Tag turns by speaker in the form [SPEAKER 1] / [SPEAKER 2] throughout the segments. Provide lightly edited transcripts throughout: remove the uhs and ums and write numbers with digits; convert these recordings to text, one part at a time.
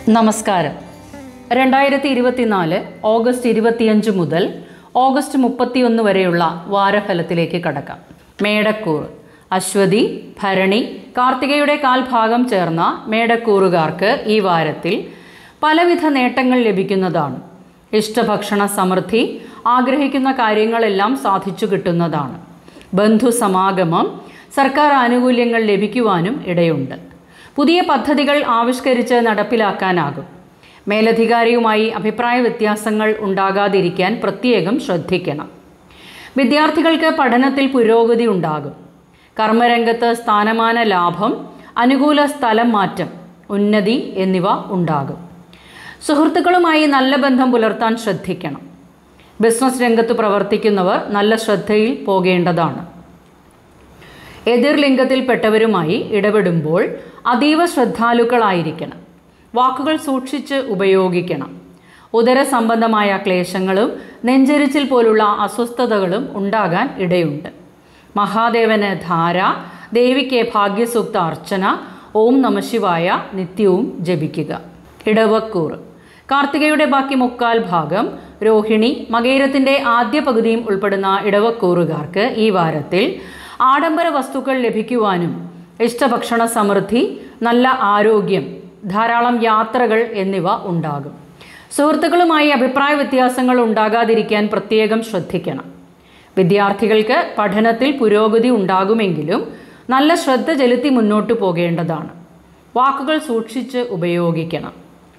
[SPEAKER 1] നമസ്കാരം. 2024 ഓഗസ്റ്റ് 25 മുതൽ ഓഗസ്റ്റ് 31 വരെയുള്ള വാരഫലത്തിലേക്ക് കടക്കാം. മേടക്കൂർ അശ്വതി, ഭരണി, കാർത്തികയുടെ കാൽഭാഗം ചേർന്ന മേടക്കൂറുകാർക്ക് ഈ വാരത്തിൽ പലവിധ നേട്ടങ്ങൾ ലഭിക്കുന്നതാണ്. ഇഷ്ടഭക്ഷണ സമൃദ്ധി, ആഗ്രഹിക്കുന്ന കാര്യങ്ങളെല്ലാം സാധിച്ചു കിട്ടുന്നതാണ്. ബന്ധുസമാഗമം, സർക്കാർ ആനുകൂല്യങ്ങൾ ലഭിക്കുവാനും ഇടയുണ്ട്. പുതിയ പദ്ധതികൾ ആവിഷ്കരിച്ച് നടപ്പിലാക്കാനാകും. മേലധികാരിയുമായി അഭിപ്രായ വ്യത്യാസങ്ങൾ ഉണ്ടാകാതിരിക്കാൻ പ്രത്യേകം ശ്രദ്ധിക്കണം. വിദ്യാർത്ഥികൾക്ക് പഠനത്തിൽ പുരോഗതി ഉണ്ടാകും. കർമ്മരംഗത്ത് സ്ഥാനമാന ലാഭം, അനുകൂല സ്ഥലം മാറ്റം, ഉന്നതി എന്നിവ ഉണ്ടാകും. സുഹൃത്തുക്കളുമായി നല്ല ബന്ധം പുലർത്താൻ ശ്രദ്ധിക്കണം. ബിസിനസ് രംഗത്ത് പ്രവർത്തിക്കുന്നവർ നല്ല ശ്രദ്ധയിൽ പോകേണ്ടതാണ്. എതിർലിംഗത്തിൽപ്പെട്ടവരുമായി ഇടപെടുമ്പോൾ അതീവ ശ്രദ്ധാലുക്കളായിരിക്കണം. വാക്കുകൾ സൂക്ഷിച്ച് ഉപയോഗിക്കണം. ഉദര സംബന്ധമായ ക്ലേശങ്ങളും നെഞ്ചരിച്ചിൽ പോലുള്ള അസ്വസ്ഥതകളും ഉണ്ടാകാൻ ഇടയുണ്ട്. മഹാദേവന് ധാര, ദേവിക്ക് ഭാഗ്യസൂക്ത അർച്ചന, ഓം നമഃശിവായ നിത്യവും ജപിക്കുക. ഇടവക്കൂർ കാർത്തികയുടെ ബാക്കി മുക്കാൽ ഭാഗം, രോഹിണി, മകയിരത്തിൻ്റെ ആദ്യ പകുതിയും ഉൾപ്പെടുന്ന ഇടവക്കൂറുകാർക്ക് ഈ വാരത്തിൽ ആഡംബര വസ്തുക്കൾ ലഭിക്കുവാനും ഇഷ്ടഭക്ഷണ സമൃദ്ധി, നല്ല ആരോഗ്യം, ധാരാളം യാത്രകൾ എന്നിവ ഉണ്ടാകും. സുഹൃത്തുക്കളുമായി അഭിപ്രായ വ്യത്യാസങ്ങൾ ഉണ്ടാകാതിരിക്കാൻ പ്രത്യേകം ശ്രദ്ധിക്കണം. വിദ്യാർത്ഥികൾക്ക് പഠനത്തിൽ പുരോഗതി ഉണ്ടാകുമെങ്കിലും നല്ല ശ്രദ്ധ ചെലുത്തി മുന്നോട്ട് പോകേണ്ടതാണ്. വാക്കുകൾ സൂക്ഷിച്ച് ഉപയോഗിക്കണം.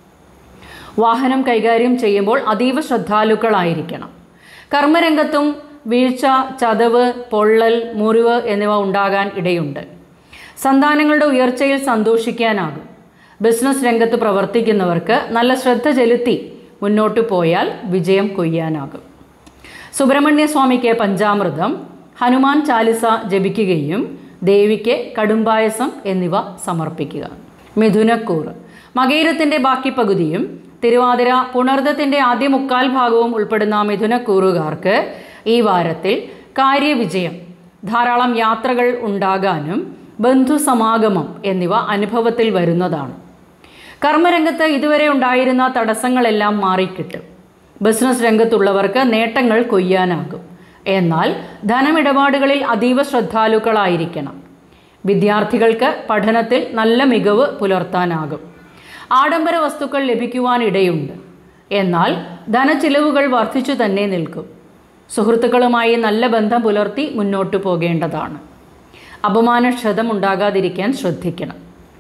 [SPEAKER 1] വാഹനം കൈകാര്യം ചെയ്യുമ്പോൾ അതീവ ശ്രദ്ധാലുക്കളായിരിക്കണം. കർമ്മരംഗത്തും വീഴ്ച, ചതവ്, പൊള്ളൽ, മുറിവ് എന്നിവ ഉണ്ടാകാൻ ഇടയുണ്ട്. സന്താനങ്ങളുടെ ഉയർച്ചയിൽ സന്തോഷിക്കാനാകും. ബിസിനസ് രംഗത്ത് പ്രവർത്തിക്കുന്നവർക്ക് നല്ല ശ്രദ്ധ ചെലുത്തി മുന്നോട്ട് പോയാൽ വിജയം കൊയ്യാനാകും. സുബ്രഹ്മണ്യ സ്വാമിക്ക് പഞ്ചാമൃതം, ഹനുമാൻ ചാലിസ ജപിക്കുകയും ദേവിക്ക് കടുംപായസം എന്നിവ സമർപ്പിക്കുക. മിഥുനക്കൂർ മകയിരത്തിൻ്റെ ബാക്കി പകുതിയും തിരുവാതിര, പുണർദത്തിൻ്റെ ആദ്യ മുക്കാൽ ഭാഗവും ഉൾപ്പെടുന്ന മിഥുനക്കൂറുകാർക്ക് ഈ വാരത്തിൽ കാര്യവിജയം, ധാരാളം യാത്രകൾ ഉണ്ടാകാനും ബന്ധുസമാഗമം എന്നിവ അനുഭവത്തിൽ വരുന്നതാണ്. കർമ്മരംഗത്ത് ഇതുവരെ ഉണ്ടായിരുന്ന തടസ്സങ്ങളെല്ലാം മാറിക്കിട്ടും. ബിസിനസ് രംഗത്തുള്ളവർക്ക് നേട്ടങ്ങൾ കൊയ്യാനാകും. എന്നാൽ ധനമിടപാടുകളിൽ അതീവ ശ്രദ്ധാലുക്കളായിരിക്കണം. വിദ്യാർത്ഥികൾക്ക് പഠനത്തിൽ നല്ല മികവ് പുലർത്താനാകും. ആഡംബര വസ്തുക്കൾ ലഭിക്കുവാനിടയുണ്ട്. എന്നാൽ ധനച്ചിലവുകൾ വർദ്ധിച്ചു തന്നെ നിൽക്കും. സുഹൃത്തുക്കളുമായി നല്ല ബന്ധം പുലർത്തി മുന്നോട്ടു പോകേണ്ടതാണ്. അപമാനക്ഷതം ഉണ്ടാകാതിരിക്കാൻ ശ്രദ്ധിക്കണം.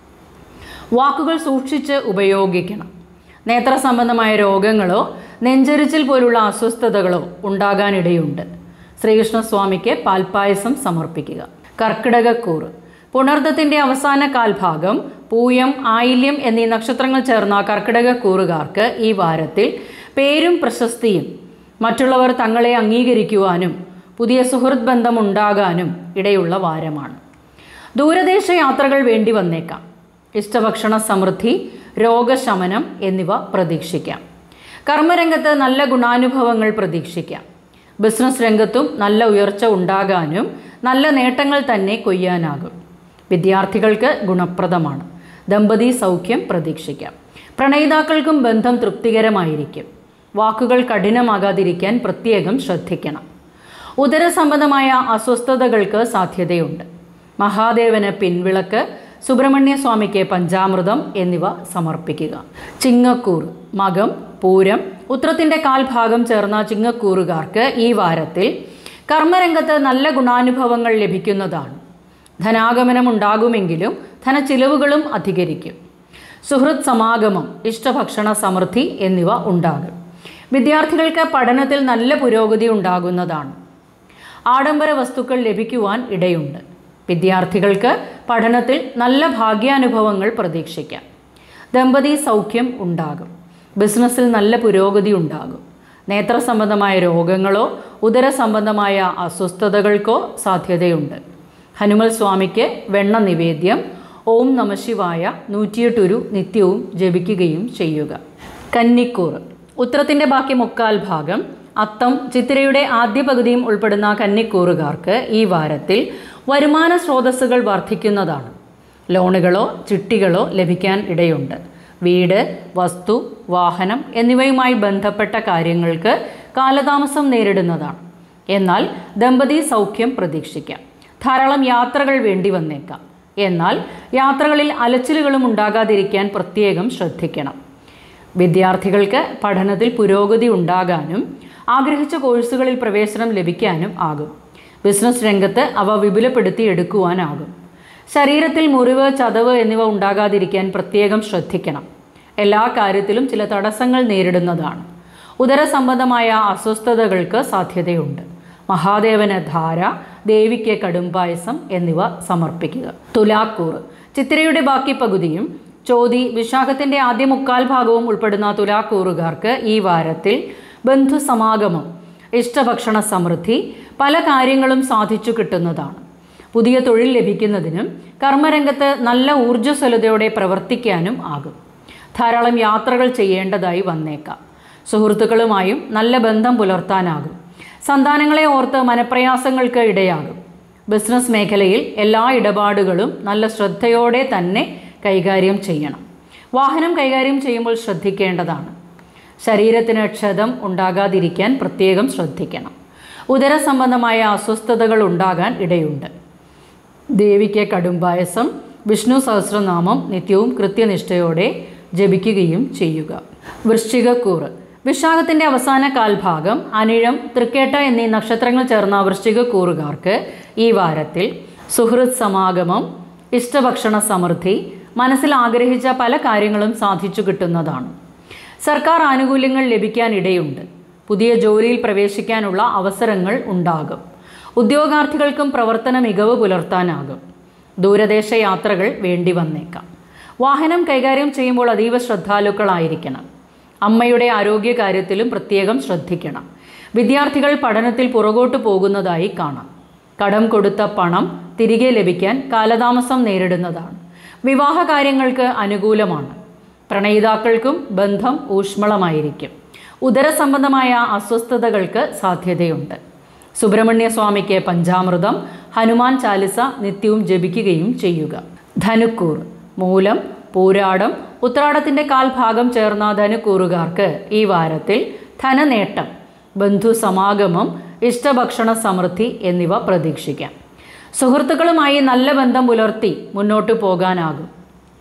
[SPEAKER 1] വാക്കുകൾ സൂക്ഷിച്ച് ഉപയോഗിക്കണം. നേത്ര സംബന്ധമായ രോഗങ്ങളോ നെഞ്ചരിച്ചിൽ പോലുള്ള അസ്വസ്ഥതകളോ ഉണ്ടാകാനിടയുണ്ട്. ശ്രീകൃഷ്ണസ്വാമിക്ക് പാൽപ്പായസം സമർപ്പിക്കുക. കർക്കിടകക്കൂർ പുണർദത്തിൻ്റെ അവസാന കാൽഭാഗം, പൂയം, ആയില്യം എന്നീ നക്ഷത്രങ്ങൾ ചേർന്ന കർക്കിടകക്കൂറുകാർക്ക് ഈ വാരത്തിൽ പേരും പ്രശസ്തിയും, മറ്റുള്ളവർ തങ്ങളെ അംഗീകരിക്കുവാനും പുതിയ സുഹൃത്ത് ബന്ധം ഉണ്ടാകാനും ഇടയുള്ള വാരമാണ്. ദൂരദേശ യാത്രകൾ വേണ്ടി വന്നേക്കാം. ഇഷ്ടഭക്ഷണ സമൃദ്ധി, രോഗശമനം എന്നിവ പ്രതീക്ഷിക്കാം. കർമ്മരംഗത്ത് നല്ല ഗുണാനുഭവങ്ങൾ പ്രതീക്ഷിക്കാം. ബിസിനസ് രംഗത്തും നല്ല ഉയർച്ച ഉണ്ടാകാനും നല്ല നേട്ടങ്ങൾ തന്നെ കൊയ്യാനാകും. വിദ്യാർത്ഥികൾക്ക് ഗുണപ്രദമാണ്. ദമ്പതി സൗഖ്യം പ്രതീക്ഷിക്കാം. പ്രണയിതാക്കൾക്കും ബന്ധം തൃപ്തികരമായിരിക്കും. വാക്കുകൾ കഠിനമാകാതിരിക്കാൻ പ്രത്യേകം ശ്രദ്ധിക്കണം. ഉദര സംബന്ധമായ അസ്വസ്ഥതകൾക്ക് സാധ്യതയുണ്ട്. മഹാദേവന് പിൻവിളക്ക്, സുബ്രഹ്മണ്യ സ്വാമിക്ക് പഞ്ചാമൃതം എന്നിവ സമർപ്പിക്കുക. ചിങ്ങക്കൂർ മകം, പൂരം, ഉത്രത്തിൻ്റെ കാൽഭാഗം ചേർന്ന ചിങ്ങക്കൂറുകാർക്ക് ഈ വാരത്തിൽ കർമ്മരംഗത്ത് നല്ല ഗുണാനുഭവങ്ങൾ ലഭിക്കുന്നതാണ്. ധനാഗമനം ഉണ്ടാകുമെങ്കിലും ധനച്ചിലവുകളും അധികരിക്കും. സുഹൃത്ത് സമാഗമം, ഇഷ്ടഭക്ഷണ സമൃദ്ധി എന്നിവ ഉണ്ടാകും. വിദ്യാർത്ഥികൾക്ക് പഠനത്തിൽ നല്ല പുരോഗതി ഉണ്ടാകുന്നതാണ്. ആഡംബര വസ്തുക്കൾ ലഭിക്കുവാൻ ഇടയുണ്ട്. വിദ്യാർത്ഥികൾക്ക് പഠനത്തിൽ നല്ല ഭാഗ്യാനുഭവങ്ങൾ പ്രതീക്ഷിക്കാം. ദമ്പതി സൗഖ്യം ഉണ്ടാകും. ബിസിനസ്സിൽ നല്ല പുരോഗതി ഉണ്ടാകും. നേത്ര സംബന്ധമായ രോഗങ്ങളോ ഉദര സംബന്ധമായ അസ്വസ്ഥതകൾക്കോ സാധ്യതയുണ്ട്. ഹനുമൽ സ്വാമിക്ക് വെണ്ണ നിവേദ്യം, ഓം നമഃശിവായ 108 നിത്യവും ജപിക്കുകയും ചെയ്യുക. കന്നിക്കൂർ ഉത്രത്തിൻ്റെ ബാക്കി മുക്കാൽ ഭാഗം, അത്തം, ചിത്തിരയുടെ ആദ്യ പകുതിയും ഉൾപ്പെടുന്ന കന്നിക്കൂറുകാർക്ക് ഈ വാരത്തിൽ വരുമാന സ്രോതസ്സുകൾ വർദ്ധിക്കുന്നതാണ്. ലോണുകളോ ചിട്ടികളോ ലഭിക്കാൻ ഇടയുണ്ട്. വീട്, വസ്തു, വാഹനം എന്നിവയുമായി ബന്ധപ്പെട്ട കാര്യങ്ങൾക്ക് കാലതാമസം നേരിടുന്നതാണ്. എന്നാൽ ദമ്പതി സൗഖ്യം പ്രതീക്ഷിക്കാം. ധാരാളം യാത്രകൾ വേണ്ടി വന്നേക്കാം. എന്നാൽ യാത്രകളിൽ അലച്ചിലുകളും ഉണ്ടാകാതിരിക്കാൻ പ്രത്യേകം ശ്രദ്ധിക്കണം. വിദ്യാർത്ഥികൾക്ക് പഠനത്തിൽ പുരോഗതി ഉണ്ടാകാനും ആഗ്രഹിച്ച കോഴ്സുകളിൽ പ്രവേശനം ലഭിക്കാനും ആകും. ബിസിനസ് രംഗത്ത് അവ വിപുലപ്പെടുത്തി എടുക്കുവാനാകും. ശരീരത്തിൽ മുറിവ്, ചതവ് എന്നിവ ഉണ്ടാകാതിരിക്കാൻ പ്രത്യേകം ശ്രദ്ധിക്കണം. എല്ലാ കാര്യത്തിലും ചില തടസ്സങ്ങൾ നേരിടുന്നതാണ്. ഉദര സംബന്ധമായ അസ്വസ്ഥതകൾക്ക് സാധ്യതയുണ്ട്. മഹാദേവന് ധാര, ദേവിക്ക് കടുംപായസം എന്നിവ സമർപ്പിക്കുക. തുലാക്കൂറ്. ചിത്തിരയുടെ ബാക്കി പകുതിയും ചോതി, വിശാഖത്തിന്റെ ആദ്യ 1/4 ഭാഗവും ഉൾപ്പെടുന്ന തുലാക്കൂറുകാർക്ക് ഈ വാരത്തിൽ ബന്ധുസമാഗമം, ഇഷ്ടഭക്ഷണ സമൃദ്ധി, പല കാര്യങ്ങളും സാധിച്ചു കിട്ടുന്നതാണ്. പുതിയ തൊഴിൽ ലഭിക്കുന്നതിനും കർമ്മരംഗത്ത് നല്ല ഊർജ്ജസ്വലതയോടെ പ്രവർത്തിക്കാനും ആകും. ധാരാളം യാത്രകൾ ചെയ്യേണ്ടതായി വന്നേക്കാം. സുഹൃത്തുക്കളുമായും നല്ല ബന്ധം പുലർത്താനാകും. സന്താനങ്ങളെ ഓർത്ത് മനപ്രയാസങ്ങൾക്ക് ഇടയാകും. ബിസിനസ് മേഖലയിൽ എല്ലാ ഇടപാടുകളും നല്ല ശ്രദ്ധയോടെ തന്നെ കൈകാര്യം ചെയ്യണം. വാഹനം കൈകാര്യം ചെയ്യുമ്പോൾ ശ്രദ്ധിക്കേണ്ടതാണ്. ശരീരത്തിന് ക്ഷതം ഉണ്ടാകാതിരിക്കാൻ പ്രത്യേകം ശ്രദ്ധിക്കണം. ഉദര സംബന്ധമായ അസ്വസ്ഥതകൾ ഉണ്ടാകാൻ ഇടയുണ്ട്. ദേവിക്ക് കടുംപായസം, വിഷ്ണു സഹസ്രനാമം നിത്യവും കൃത്യനിഷ്ഠയോടെ ജപിക്കുകയും ചെയ്യുക. വൃശ്ചികക്കൂറ്. വിശാഖത്തിന്റെ അവസാന കാൽഭാഗം, അനിഴം, തൃക്കേട്ട എന്നീ നക്ഷത്രങ്ങൾ ചേർന്ന വൃശ്ചികക്കൂറുകാർക്ക് ഈ വാരത്തിൽ സുഹൃത്ത് സമാഗമം, ഇഷ്ടഭക്ഷണ സമൃദ്ധി, മനസ്സിൽ ആഗ്രഹിച്ച പല കാര്യങ്ങളും സാധിച്ചു കിട്ടുന്നതാണ്. സർക്കാർ ആനുകൂല്യങ്ങൾ ലഭിക്കാൻ ഇടയുണ്ട്. പുതിയ ജോലിയിൽ പ്രവേശിക്കാനുള്ള അവസരങ്ങൾ ഉണ്ടാകും. ഉദ്യോഗാർത്ഥികൾക്കും പ്രവർത്തന മികവ് പുലർത്താനാകും. ദൂരദേശ യാത്രകൾ വേണ്ടി വന്നേക്കാം. വാഹനം കൈകാര്യം ചെയ്യുമ്പോൾ അതീവ ശ്രദ്ധാലുക്കളായിരിക്കണം. അമ്മയുടെ ആരോഗ്യകാര്യത്തിലും പ്രത്യേകം ശ്രദ്ധിക്കണം. വിദ്യാർത്ഥികൾ പഠനത്തിൽ പുറകോട്ട് പോകുന്നതായി കാണാം. കടം കൊടുത്ത പണം തിരികെ ലഭിക്കാൻ കാലതാമസം നേരിടുന്നതാണ്. വിവാഹ കാര്യങ്ങൾക്ക് അനുകൂലമാണ്. പ്രണയിതാക്കൾക്കും ബന്ധം ഊഷ്മളമായിരിക്കും. ഉദര സംബന്ധമായ അസ്വസ്ഥതകൾക്ക് സാധ്യതയുണ്ട്. സുബ്രഹ്മണ്യ സ്വാമിക്ക് പഞ്ചാമൃതം, ഹനുമാൻ ചാലിസ നിത്യവും ജപിക്കുകയും ചെയ്യുക. ധനുക്കൂർ. മൂലം, പൂരാടം, ഉത്രാടത്തിന്റെ കാൽഭാഗം ചേർന്ന ധനുക്കൂറുകാർക്ക് ഈ വാരത്തിൽ ധനനേട്ടം, ബന്ധുസമാഗമം, ഇഷ്ടഭക്ഷണ സമൃദ്ധി എന്നിവ പ്രതീക്ഷിക്കാം. സുഹൃത്തുക്കളുമായി നല്ല ബന്ധം പുലർത്തി മുന്നോട്ടു പോകാനാകും.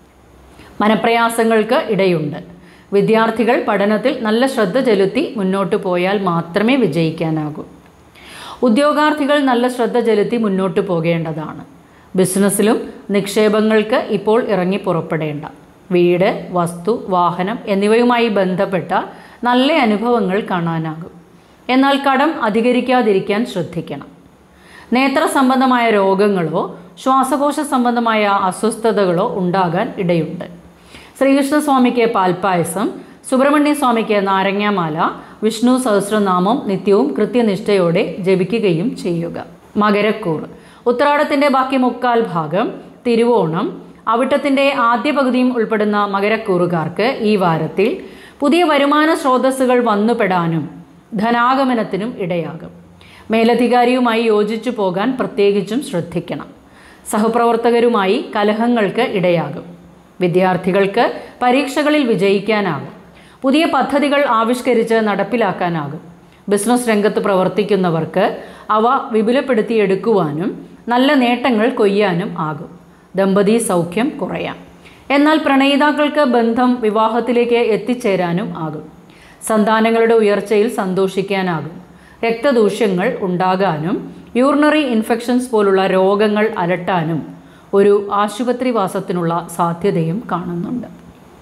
[SPEAKER 1] മനപ്രയാസങ്ങൾക്ക് ഇടയുണ്ട്. വിദ്യാർത്ഥികൾ പഠനത്തിൽ നല്ല ശ്രദ്ധ ചെലുത്തി മുന്നോട്ടു പോയാൽ മാത്രമേ വിജയിക്കാനാകൂ. ഉദ്യോഗാർത്ഥികൾ നല്ല ശ്രദ്ധ ചെലുത്തി മുന്നോട്ടു പോകേണ്ടതാണ്. ബിസിനസ്സിലും നിക്ഷേപങ്ങൾക്ക് ഇപ്പോൾ ഇറങ്ങി പുറപ്പെടേണ്ട. വീട്, വസ്തു, വാഹനം എന്നിവയുമായി ബന്ധപ്പെട്ട നല്ല അനുഭവങ്ങൾ കാണാനാകും. എന്നാൽ കടം അധികരിക്കാതിരിക്കാൻ ശ്രദ്ധിക്കണം. നേത്ര സംബന്ധമായ രോഗങ്ങളോ ശ്വാസകോശ സംബന്ധമായ അസ്വസ്ഥതകളോ ഉണ്ടാകാൻ ഇടയുണ്ട്. ശ്രീകൃഷ്ണസ്വാമിക്ക് പാൽപ്പായസം, സുബ്രഹ്മണ്യ സ്വാമിക്ക് നാരങ്ങാമാല, വിഷ്ണു സഹസ്രനാമം നിത്യവും കൃത്യനിഷ്ഠയോടെ ജപിക്കുകയും ചെയ്യുക. മകരക്കൂർ. ഉത്രാടത്തിന്റെ ബാക്കി 1/4 ഭാഗം, തിരുവോണം, അവിട്ടത്തിന്റെ ആദ്യ പകുതിയും ഉൾപ്പെടുന്ന മകരക്കൂറുകാർക്ക് ഈ വാരത്തിൽ പുതിയ വരുമാന സ്രോതസ്സുകൾ വന്നുപെടാനും ധനാഗമനത്തിനും ഇടയാകും. മേലധികാരിയുമായി യോജിച്ചു പോകാൻ പ്രത്യേകിച്ചും ശ്രദ്ധിക്കണം. സഹപ്രവർത്തകരുമായി കലഹങ്ങൾക്ക് ഇടയാകും. വിദ്യാർത്ഥികൾക്ക് പരീക്ഷകളിൽ വിജയിക്കാനാകും. പുതിയ പദ്ധതികൾ ആവിഷ്കരിച്ച് നടപ്പിലാക്കാനാകും. ബിസിനസ് രംഗത്ത് പ്രവർത്തിക്കുന്നവർക്ക് അവ വിപുലപ്പെടുത്തിയെടുക്കുവാനും നല്ല നേട്ടങ്ങൾ കൊയ്യാനും ആകും. ദമ്പതി സൗഖ്യം കുറയാം. എന്നാൽ പ്രണയിതാക്കൾക്ക് ബന്ധം വിവാഹത്തിലേക്ക് എത്തിച്ചേരാനും ആകും. സന്താനങ്ങളുടെ ഉയർച്ചയിൽ സന്തോഷിക്കാനാകും. രക്തദൂഷ്യങ്ങൾ ഉണ്ടാകാനും യൂറിനറി ഇൻഫെക്ഷൻസ് പോലുള്ള രോഗങ്ങൾ അലട്ടാനും ഒരു ആശുപത്രിവാസത്തിനുള്ള സാധ്യതയും കാണുന്നുണ്ട്.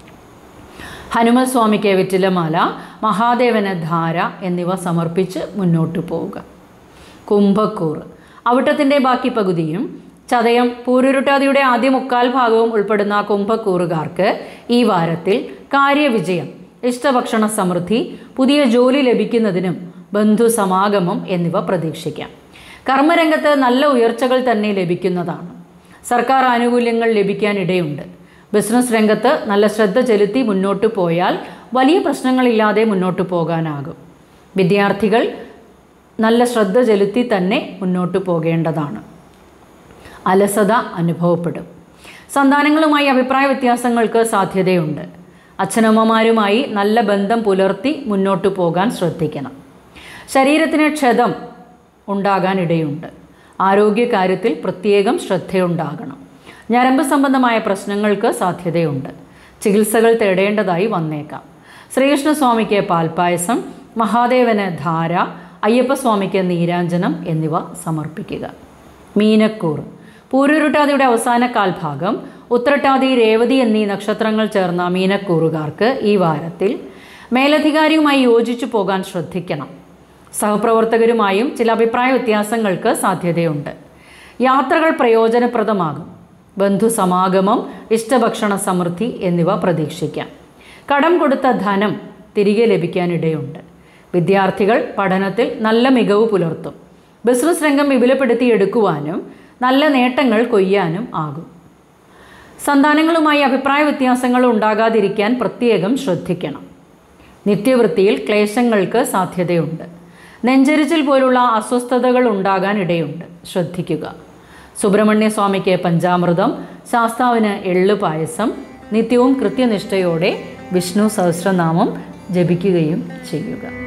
[SPEAKER 1] ഹനുമൽ സ്വാമിക്ക് വെറ്റിലമാല, മഹാദേവന് ധാര എന്നിവ സമർപ്പിച്ച് മുന്നോട്ടു പോവുക. കുംഭക്കൂർ. അവിട്ടത്തിൻ്റെ ബാക്കി പകുതിയും ചതയം, പൂരുരുട്ടാതിയുടെ ആദ്യ 1/4 ഭാഗവും ഉൾപ്പെടുന്ന കുംഭക്കൂറുകാർക്ക് ഈ വാരത്തിൽ കാര്യവിജയം, ഇഷ്ടഭക്ഷണ സമൃദ്ധി, പുതിയ ജോലി ലഭിക്കുന്നതിനും ബന്ധുസമാഗമം എന്നിവ പ്രതീക്ഷിക്കാം. കർമ്മരംഗത്ത് നല്ല ഉയർച്ചകൾ തന്നെ ലഭിക്കുന്നതാണ്. സർക്കാർ ആനുകൂല്യങ്ങൾ ലഭിക്കാൻ ഇടയുണ്ട്. ബിസിനസ് രംഗത്ത് നല്ല ശ്രദ്ധ ചെലുത്തി മുന്നോട്ട് പോയാൽ വലിയ പ്രശ്നങ്ങളില്ലാതെ മുന്നോട്ട് പോകാനാകും. വിദ്യാർത്ഥികൾ നല്ല ശ്രദ്ധ ചെലുത്തി തന്നെ മുന്നോട്ട് പോകേണ്ടതാണ്. അലസത അനുഭവപ്പെടും. സന്താനങ്ങളുമായി അഭിപ്രായ വ്യത്യാസങ്ങൾക്ക് സാധ്യതയുണ്ട്. അച്ഛനമ്മമാരുമായി നല്ല ബന്ധം പുലർത്തി മുന്നോട്ട് പോകാൻ ശ്രദ്ധിക്കണം. ശരീരത്തിന് ക്ഷതം ഉണ്ടാകാനിടയുണ്ട്. ആരോഗ്യകാര്യത്തിൽ പ്രത്യേകം ശ്രദ്ധയുണ്ടാകണം. ഞരമ്പ് സംബന്ധമായ പ്രശ്നങ്ങൾക്ക് സാധ്യതയുണ്ട്. ചികിത്സകൾ തേടേണ്ടതായി വന്നേക്കാം. ശ്രീകൃഷ്ണസ്വാമിക്ക് പാൽപ്പായസം, മഹാദേവന് ധാര, അയ്യപ്പസ്വാമിക്ക് നീരാഞ്ജനം എന്നിവ സമർപ്പിക്കുക. മീനക്കൂർ. പൂരുരുട്ടാതിയുടെ അവസാന കാൽഭാഗം, ഉത്രട്ടാതി, രേവതി എന്നീ നക്ഷത്രങ്ങൾ ചേർന്ന മീനക്കൂറുകാർക്ക് ഈ വാരത്തിൽ മേലധികാരിയുമായി യോജിച്ചു പോകാൻ ശ്രദ്ധിക്കണം. സഹപ്രവർത്തകരുമായും ചില അഭിപ്രായ വ്യത്യാസങ്ങൾക്ക് സാധ്യതയുണ്ട്. യാത്രകൾ പ്രയോജനപ്രദമാകും. ബന്ധുസമാഗമം, ഇഷ്ടഭക്ഷണ സമൃദ്ധി എന്നിവ പ്രതീക്ഷിക്കാം. കടം കൊടുത്ത ധനം തിരികെ ലഭിക്കാനിടയുണ്ട്. വിദ്യാർത്ഥികൾ പഠനത്തിൽ നല്ല മികവ് പുലർത്തും. ബിസിനസ് രംഗം വിപുലപ്പെടുത്തിയെടുക്കുവാനും നല്ല നേട്ടങ്ങൾ കൊയ്യാനും ആകും. സന്താനങ്ങളുമായി അഭിപ്രായ വ്യത്യാസങ്ങൾ ഉണ്ടാകാതിരിക്കാൻ പ്രത്യേകം ശ്രദ്ധിക്കണം. നിത്യവൃത്തിയിൽ ക്ലേശങ്ങൾക്ക് സാധ്യതയുണ്ട്. നെഞ്ചരിച്ചിൽ പോലുള്ള അസ്വസ്ഥതകൾ ഉണ്ടാകാൻ ഇടയുണ്ട്. ശ്രദ്ധിക്കുക. സുബ്രഹ്മണ്യ സ്വാമിക്ക് പഞ്ചാമൃതം, ശാസ്താവിന് എള്ളു പായസം. നിത്യവും കൃത്യനിഷ്ഠയോടെ വിഷ്ണു സഹസ്രനാമം ജപിക്കുകയും ചെയ്യുക.